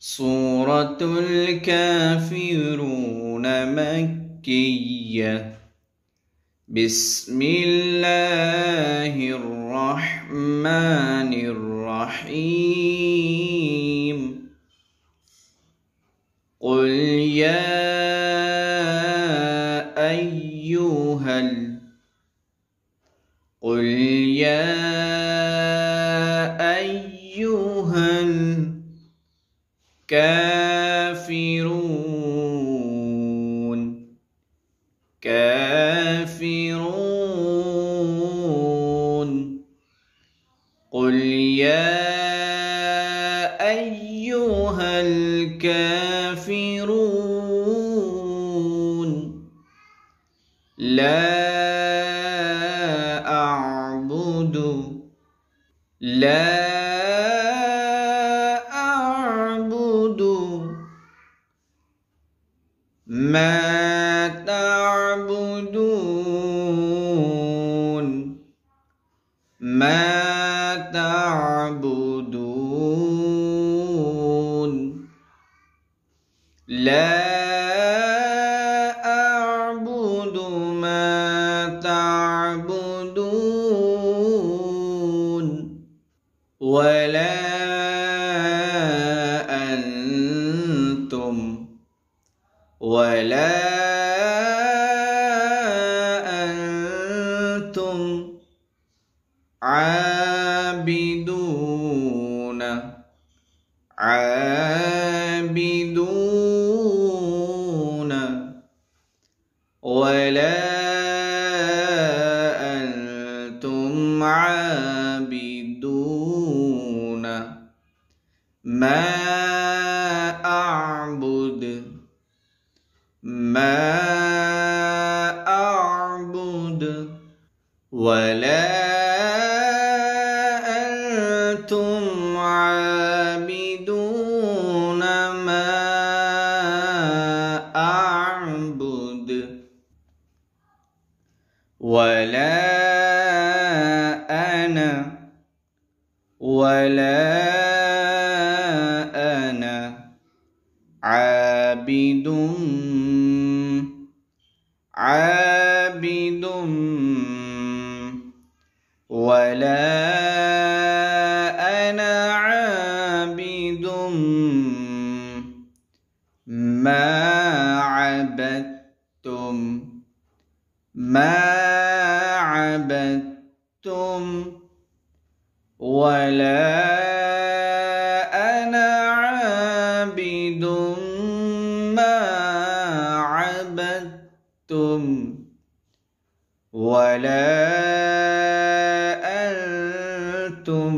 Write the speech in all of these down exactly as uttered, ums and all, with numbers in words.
سورة الكافرون مكية. بسم الله الرحمن الرحيم. قل يا أيها ال قل يا أيها الكافرون كافرون قل يا أيها الكافرون لا أعبد لا أعبد ما تعبدون ما تعبدون لا أعبد ما تعبدون ولا أنتم ولا أنتم عابدون عابدون ولا أنتم عابدون ما أعبد ما أعبد ولا أنتم عابدون ما أعبد ولا أنا ولا أنا عابد عابد ولا أنا عابد ما عبدتم ما عبدتم ولا أنا عابد ما عبدتم ولا أنتم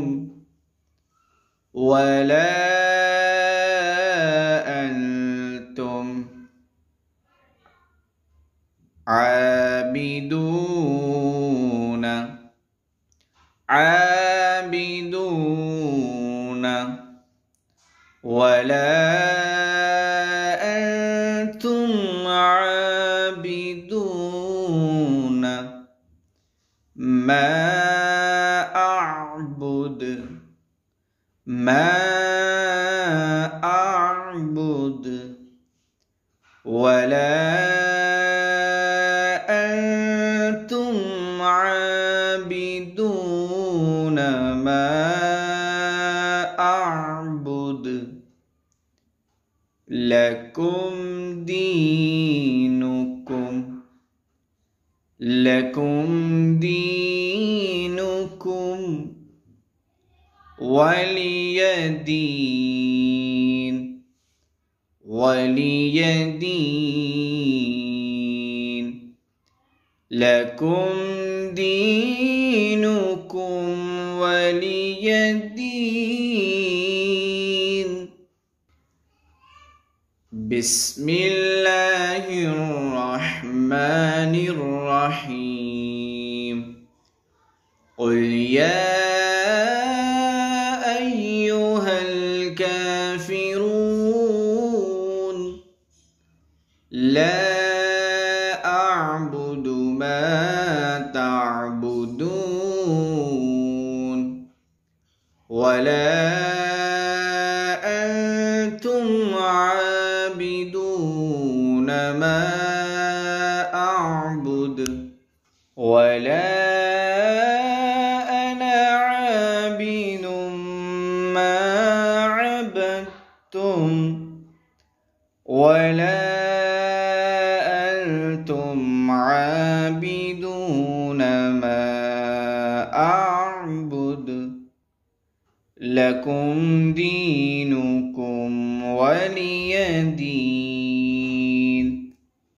ولا أنتم عابدون عابدون ولا أنتم عابدون ما أعبد ما أعبد ولا أنتم عابدون ما أعبد لكم دينكم لكم دينكم ولي دين ولي دين لكم دينكم ولي دين. بسم الله الرحمن الرحيم. قل يا أيها الكافرون لا أعبد ما تعبدون ولا أنتم تعبدون ما أعبد ولا أنا عابد ما عبدتم ولا أنتم عابدون ما أعبد لكم دينكم ولي دين.